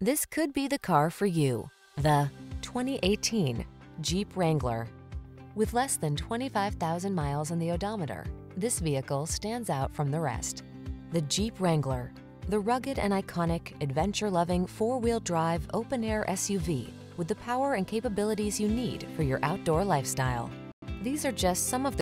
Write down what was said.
This could be the car for you. The 2018 Jeep Wrangler. With less than 25,000 miles on the odometer, this vehicle stands out from the rest. The Jeep Wrangler, the rugged and iconic, adventure-loving four-wheel drive open-air SUV with the power and capabilities you need for your outdoor lifestyle. These are just some of the